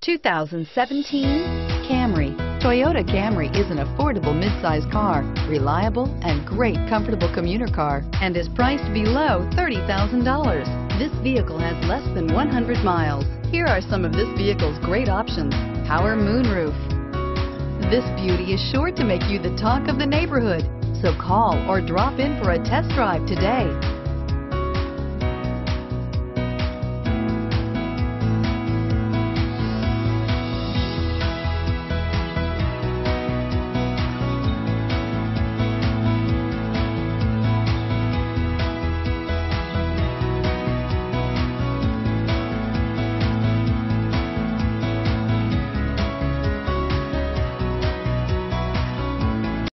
2017 Camry. Toyota Camry is an affordable midsize car, reliable and great comfortable commuter car, and is priced below $30,000. This vehicle has less than 100 miles. Here are some of this vehicle's great options: power moonroof. This beauty is sure to make you the talk of the neighborhood, so call or drop in for a test drive today.